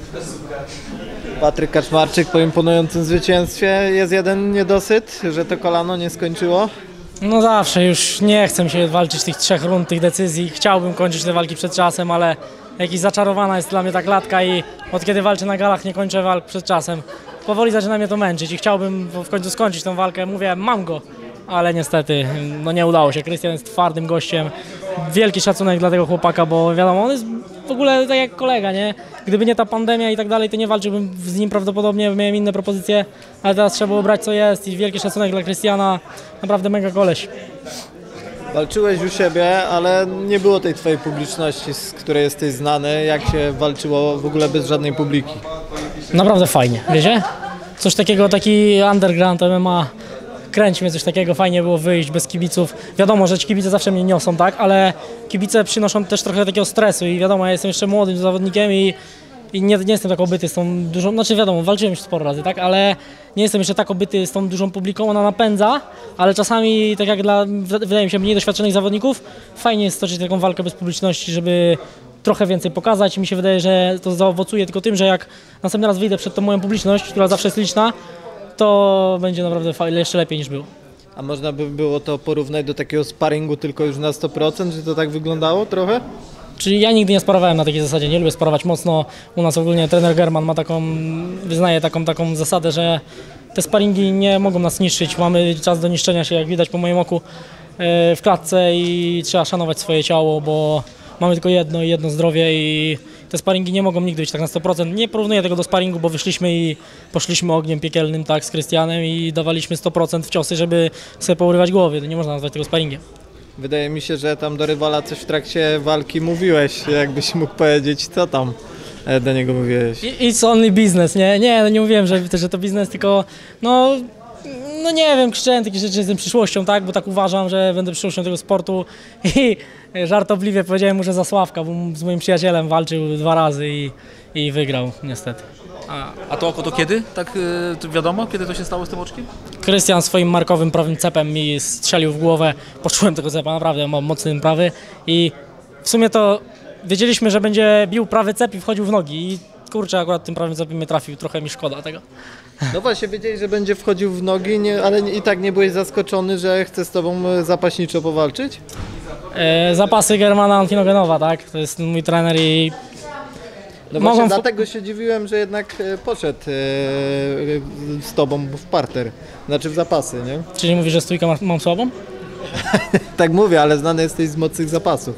Patryk Kaczmarczyk po imponującym zwycięstwie. Jest jeden niedosyt, że to kolano nie skończyło. No zawsze, już nie chcę mi się walczyć tych 3 rund, tych decyzji. Chciałbym kończyć te walki przed czasem, ale jakiś zaczarowana jest dla mnie ta klatka i od kiedy walczę na galach nie kończę walk przed czasem. Powoli zaczyna mnie to męczyć i chciałbym w końcu skończyć tą walkę. Mówię, mam go, ale niestety no nie udało się. Krystian jest twardym gościem. Wielki szacunek dla tego chłopaka, bo wiadomo, on jest w ogóle tak jak kolega, nie? Gdyby nie ta pandemia i tak dalej, to nie walczyłbym z nim prawdopodobnie, miałem inne propozycje, ale teraz trzeba było brać co jest i wielki szacunek dla Krystiana, naprawdę mega koleś. Walczyłeś u siebie, ale nie było tej twojej publiczności, z której jesteś znany. Jak się walczyło w ogóle bez żadnej publiki? Naprawdę fajnie, wiecie? Coś takiego, taki underground MMA, kręci mnie coś takiego, fajnie było wyjść bez kibiców. Wiadomo, że ci kibice zawsze mnie niosą, tak? Ale kibice przynoszą też trochę takiego stresu i wiadomo, ja jestem jeszcze młodym zawodnikiem i nie jestem tak obyty z tą dużą, znaczy wiadomo, walczyłem już sporo razy, tak? Ale nie jestem jeszcze tak obyty z tą dużą publiką, ona napędza, ale czasami, tak jak dla, wydaje mi się, mniej doświadczonych zawodników, fajnie jest stoczyć taką walkę bez publiczności, żeby trochę więcej pokazać. Mi się wydaje, że to zaowocuje tylko tym, że jak następny raz wyjdę przed tą moją publiczność, która zawsze jest liczna, to będzie naprawdę jeszcze lepiej niż było. A można by było to porównać do takiego sparingu tylko już na 100%, że to tak wyglądało trochę? Czyli ja nigdy nie sparowałem na takiej zasadzie, nie lubię sparować mocno. U nas ogólnie trener German ma wyznaje taką zasadę, że te sparingi nie mogą nas niszczyć. Mamy czas do niszczenia się, jak widać po moim oku, w klatce i trzeba szanować swoje ciało, bo mamy tylko jedno i jedno zdrowie i te sparingi nie mogą nigdy być tak na 100%. Nie porównuję tego do sparingu, bo wyszliśmy i poszliśmy ogniem piekielnym tak z Krystianem i dawaliśmy 100% w ciosy, żeby sobie pourywać głowy. To nie można nazwać tego sparingiem. Wydaje mi się, że tam do rywala coś w trakcie walki mówiłeś, jakbyś mógł powiedzieć, co tam do niego mówiłeś. It's only business, nie? Nie, no nie mówiłem, że to biznes, tylko no nie wiem, krzyczałem takie rzeczy z przyszłością, tak? Bo tak uważam, że będę przyszłością tego sportu i żartobliwie powiedziałem mu, że za Sławka, bo z moim przyjacielem walczył 2 razy i wygrał niestety. A to oko to kiedy? Tak to wiadomo, kiedy to się stało z tym oczkiem? Krystian swoim markowym prawym cepem mi strzelił w głowę, poczułem tego cepa, naprawdę mam mocny prawy i w sumie to wiedzieliśmy, że będzie bił prawy cep i wchodził w nogi i kurczę, akurat tym prawym cepem mnie trafił, trochę mi szkoda tego. No właśnie, wiedziałeś, że będzie wchodził w nogi, ale i tak nie byłeś zaskoczony, że chce z tobą zapaśniczo powalczyć? Zapasy Germana Onfinogenowa, tak? To jest mój trener i no właśnie dlatego się dziwiłem, że jednak poszedł z tobą w parter, znaczy w zapasy, nie? Czyli mówisz, że stójkę mam słabą? Tak mówię, ale znany jesteś z mocnych zapasów.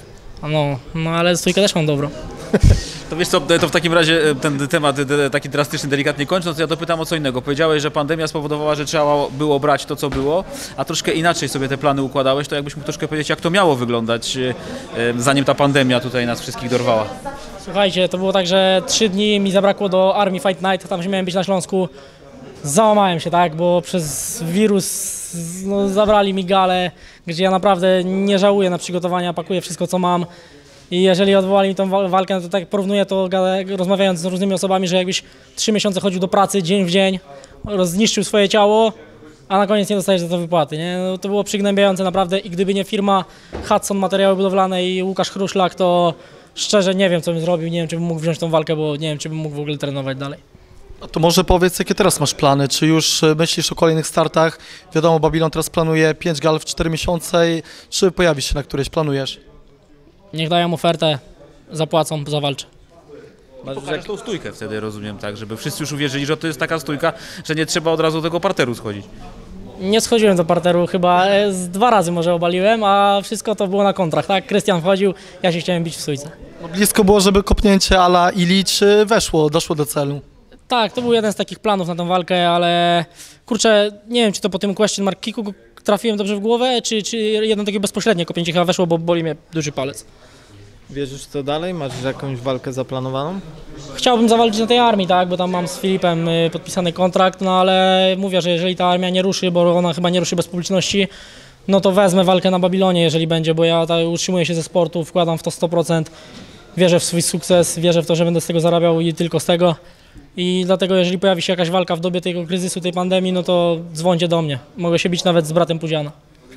No ale stójkę też mam dobrą. To wiesz co, to w takim razie ten temat taki drastyczny, delikatnie kończąc, ja dopytam o co innego. Powiedziałeś, że pandemia spowodowała, że trzeba było brać to, co było, a troszkę inaczej sobie te plany układałeś, to jakbyś mógł troszkę powiedzieć, jak to miało wyglądać, zanim ta pandemia tutaj nas wszystkich dorwała. Słuchajcie, to było tak, że 3 dni mi zabrakło do Army Fight Night, tam że miałem być na Śląsku. Załamałem się, tak, bo przez wirus zabrali mi galę, gdzie ja naprawdę nie żałuję na przygotowania, pakuję wszystko, co mam. I jeżeli odwołali mi tą walkę, no to tak porównuję to, rozmawiając z różnymi osobami, że jakbyś 3 miesiące chodził do pracy dzień w dzień, zniszczył swoje ciało, a na koniec nie dostajesz za to wypłaty, nie? No, to było przygnębiające naprawdę i gdyby nie firma Hudson Materiały Budowlane i Łukasz Chruszlak, to szczerze nie wiem, co bym zrobił, nie wiem, czy bym mógł wziąć tą walkę, bo nie wiem, czy bym mógł w ogóle trenować dalej. No to może powiedz, jakie teraz masz plany? Czy już myślisz o kolejnych startach? Wiadomo, Babylon teraz planuje 5 gal w 4 miesiące. Czy pojawisz się na którejś? Planujesz? Niech dają ofertę, zapłacą, zawalczę. Pokażesz tą stójkę wtedy, rozumiem, tak, żeby wszyscy już uwierzyli, że to jest taka stójka, że nie trzeba od razu do tego parteru schodzić. Nie schodziłem do parteru, chyba 2 razy może obaliłem, a wszystko to było na kontrach, tak? Krystian wchodził, ja się chciałem bić w stójce. No blisko było, żeby kopnięcie a la Ilicz doszło do celu. Tak, to był jeden z takich planów na tą walkę, ale kurczę, nie wiem, czy to po tym question mark kicku trafiłem dobrze w głowę, czy jedno takie bezpośrednie kopnięcie chyba weszło, bo boli mnie duży palec. Wierzysz co dalej? Masz jakąś walkę zaplanowaną? Chciałbym zawalczyć na tej armii, tak, bo tam mam z Filipem podpisany kontrakt, no ale mówię, że jeżeli ta armia nie ruszy, bo ona chyba nie ruszy bez publiczności, no to wezmę walkę na Babilonie, jeżeli będzie, bo ja utrzymuję się ze sportu, wkładam w to 100%, wierzę w swój sukces, wierzę w to, że będę z tego zarabiał i tylko z tego. I dlatego jeżeli pojawi się jakaś walka w dobie tego kryzysu, tej pandemii, no to dzwońcie do mnie. Mogę się bić nawet z bratem Pudziana.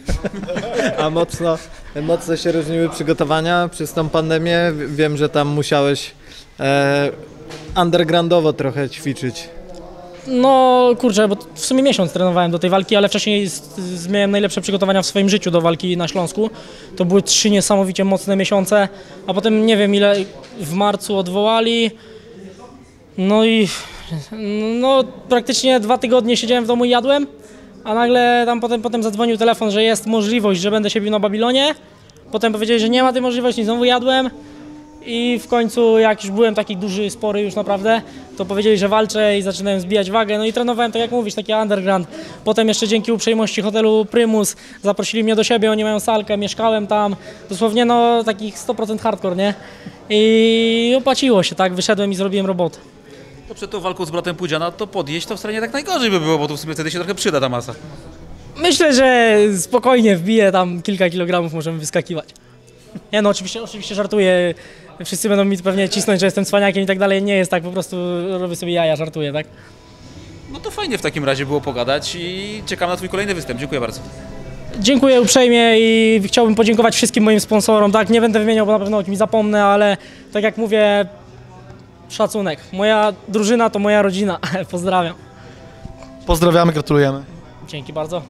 A mocno się różniły przygotowania przez tą pandemię. Wiem, że tam musiałeś undergroundowo trochę ćwiczyć. No kurczę, bo w sumie miesiąc trenowałem do tej walki, ale wcześniej miałem najlepsze przygotowania w swoim życiu do walki na Śląsku. To były 3 niesamowicie mocne miesiące, a potem nie wiem ile w marcu odwołali. No i no, praktycznie 2 tygodnie siedziałem w domu i jadłem, a nagle tam potem zadzwonił telefon, że jest możliwość, że będę się bił na Babilonie. Potem powiedzieli, że nie ma tej możliwości, znowu jadłem. I w końcu, jak już byłem taki duży, spory już naprawdę, to powiedzieli, że walczę i zaczynałem zbijać wagę. No i trenowałem, tak jak mówisz, taki underground. Potem jeszcze dzięki uprzejmości hotelu Prymus zaprosili mnie do siebie, oni mają salkę, mieszkałem tam. Dosłownie no takich 100% hardcore, nie? I opłaciło się, tak? Wyszedłem i zrobiłem robotę. To przed tą walką z bratem Pudziana to podjeść to wcale nie tak najgorzej by było, bo to w sumie wtedy się trochę przyda ta masa. Myślę, że spokojnie wbiję tam kilka kilogramów, możemy wyskakiwać. Nie no, oczywiście żartuję. Wszyscy będą mi pewnie cisnąć, że jestem cwaniakiem i tak dalej. Nie jest tak, po prostu robię sobie jaja, żartuję, tak? No to fajnie w takim razie było pogadać i czekam na twój kolejny występ. Dziękuję bardzo. Dziękuję uprzejmie i chciałbym podziękować wszystkim moim sponsorom, tak? Nie będę wymieniał, bo na pewno o kimś zapomnę, ale tak jak mówię, szacunek. Moja drużyna to moja rodzina. Pozdrawiam. Pozdrawiamy, gratulujemy. Dzięki bardzo.